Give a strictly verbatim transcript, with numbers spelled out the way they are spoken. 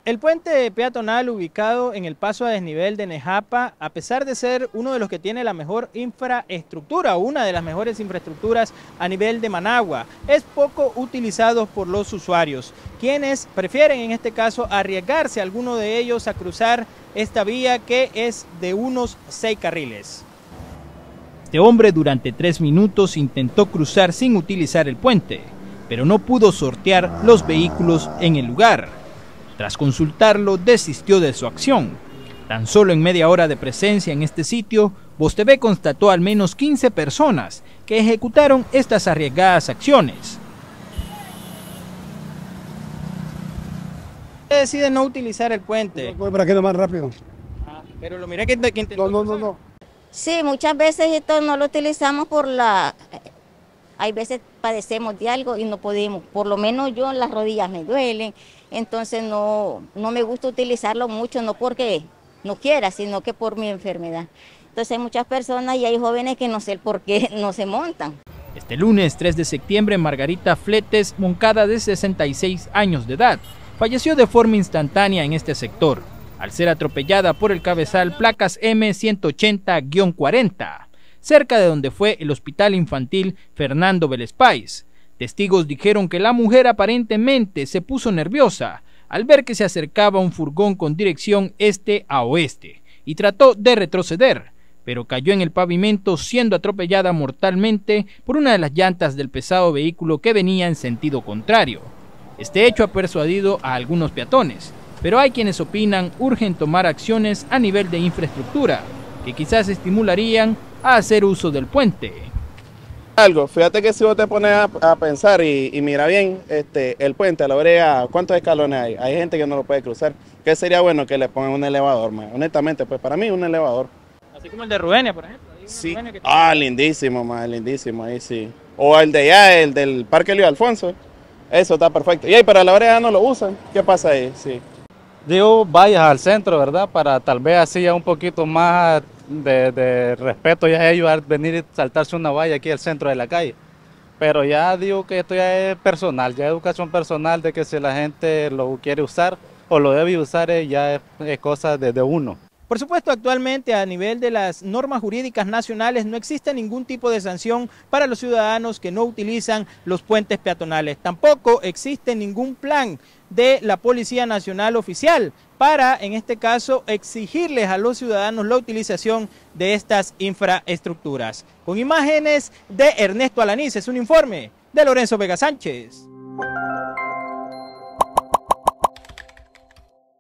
El puente peatonal ubicado en el paso a desnivel de Nejapa, a pesar de ser uno de los que tiene la mejor infraestructura, una de las mejores infraestructuras a nivel de Managua, es poco utilizado por los usuarios, quienes prefieren en este caso arriesgarse, alguno de ellos, a cruzar esta vía que es de unos seis carriles. Este hombre durante tres minutos intentó cruzar sin utilizar el puente, pero no pudo sortear los vehículos en el lugar. Tras consultarlo, desistió de su acción. Tan solo en media hora de presencia en este sitio, Voz T V constató al menos quince personas que ejecutaron estas arriesgadas acciones. Usted decide no utilizar el puente. Voy por aquí nomás rápido. Ah, pero lo miré que, que intentó. No, no, no, no. Sí, muchas veces esto no lo utilizamos por la... Hay veces padecemos de algo y no podemos, por lo menos yo las rodillas me duelen, entonces no, no me gusta utilizarlo mucho, no porque no quiera, sino que por mi enfermedad. Entonces hay muchas personas y hay jóvenes que no sé el por qué no se montan. Este lunes tres de septiembre, Margarita Fletes Moncada, de sesenta y seis años de edad, falleció de forma instantánea en este sector, al ser atropellada por el cabezal placas M ciento ochenta guion cuarenta. cerca de donde fue el Hospital Infantil Fernando Vélez Páez. Testigos dijeron que la mujer aparentemente se puso nerviosa al ver que se acercaba un furgón con dirección este a oeste y trató de retroceder, pero cayó en el pavimento siendo atropellada mortalmente por una de las llantas del pesado vehículo que venía en sentido contrario. Este hecho ha persuadido a algunos peatones, pero hay quienes opinan urgen tomar acciones a nivel de infraestructura que quizás estimularían a hacer uso del puente. Algo, fíjate que si vos te pones a, a pensar y, y mira bien, este, el puente, la brea, ¿cuántos escalones hay? Hay gente que no lo puede cruzar. ¿Qué sería bueno que le pongan un elevador, man? Honestamente, pues para mí un elevador. Así como el de Rubenia, por ejemplo. Sí. Que ah, lindísimo, man, lindísimo, ahí sí. O el de allá, el del Parque Luis Alfonso. Eso está perfecto. Y ahí para la brea no lo usan. ¿Qué pasa ahí? Sí. Digo, vayas al centro, ¿verdad? Para tal vez así ya un poquito más de, de respeto ya ellos a venir y saltarse una valla aquí al centro de la calle. Pero ya digo que esto ya es personal, ya es educación personal de que si la gente lo quiere usar o lo debe usar ya es, es cosa de, de uno. Por supuesto, actualmente a nivel de las normas jurídicas nacionales no existe ningún tipo de sanción para los ciudadanos que no utilizan los puentes peatonales. Tampoco existe ningún plan de la Policía Nacional Oficial para, en este caso, exigirles a los ciudadanos la utilización de estas infraestructuras. Con imágenes de Ernesto Alaniz, es un informe de Lorenzo Vega Sánchez.